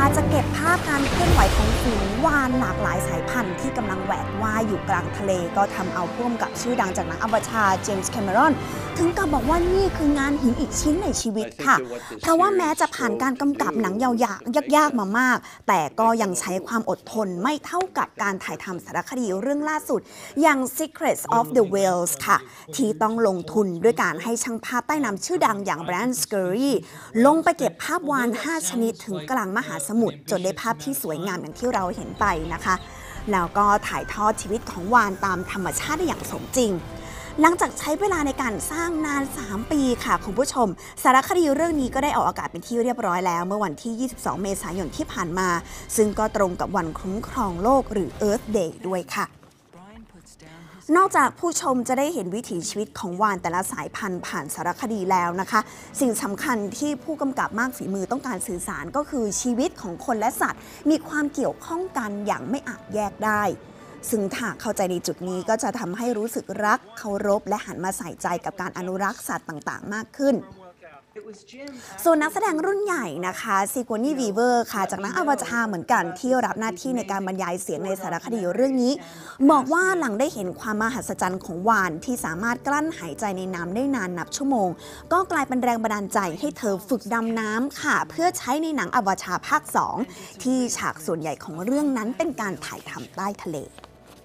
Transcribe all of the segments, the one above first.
จจะเก็บภาพการเคลื่อนไหวของฝูงวาฬหลากหลายสายพันธุ์ที่กำลังแหวกว่ายอยู่กลางทะเลก็ทำเอาผู้กำกับชื่อดังจากหนังอวตารเจมส์แคมเมรอนถึงกับบอกว่านี่คืองานหินอีกชิ้นในชีวิตค่ะเพราะว่าแม้จะผ่านการกำกับหนังยาวๆยากๆมามากแต่ก็ยังใช้ความอดทนไม่เท่ากับการถ่ายทำสารคดีเรื่องล่าสุดอย่าง Secrets of the Whales ค่ะที่ต้องลงทุนด้วยการให้ช่างภาพใต้น้ำชื่อดังอย่างแบรนด์สเกอรี่ลงไปเก็บภาพวาฬ5 ชนิดถึงกลางมหาสมุทรจนได้ภาพที่สวยงามอย่างที่เราเห็นไปนะคะแล้วก็ถ่ายทอดชีวิตของวาฬตามธรรมชาติได้อย่างสมจริงหลังจากใช้เวลาในการสร้างนาน3 ปีค่ะคุณผู้ชมสารคดีเรื่องนี้ก็ได้ออกอากาศเป็นที่เรียบร้อยแล้วเมื่อวันที่ 22 เมษายนที่ผ่านมาซึ่งก็ตรงกับวันคุ้มครองโลกหรือ Earth Day ด้วยค่ะนอกจากผู้ชมจะได้เห็นวิถีชีวิตของวาฬแต่ละสายพันธุ์ผ่านสารคดีแล้วนะคะสิ่งสำคัญที่ผู้กำกับมากฝีมือต้องการสื่อสารก็คือชีวิตของคนและสัตว์มีความเกี่ยวข้องกันอย่างไม่อาจแยกได้ซึ่งถ้าเข้าใจในจุดนี้ก็จะทำให้รู้สึกรักเคารพและหันมาใส่ใจกับการอนุรักษ์สัตว์ต่างๆมากขึ้นส่วนนักแสดงรุ่นใหญ่นะคะซิโกนี่วีเวอร์ค่ะจากหนังอวตารเหมือนกันที่รับหน้าที่ในการบรรยายเสียงในสารคดีเรื่องนี้บอกว่าหลังได้เห็นความมหัศจรรย์ของวาฬที่สามารถกลั้นหายใจในน้ำได้นานนับชั่วโมงก็กลายเป็นแรงบันดาลใจให้เธอฝึกดำน้ำค่ะเพื่อใช้ในหนังอวตารภาค 2ที่ฉากส่วนใหญ่ของเรื่องนั้นเป็นการถ่ายทำใต้ทะเล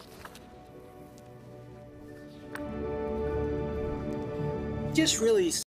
just really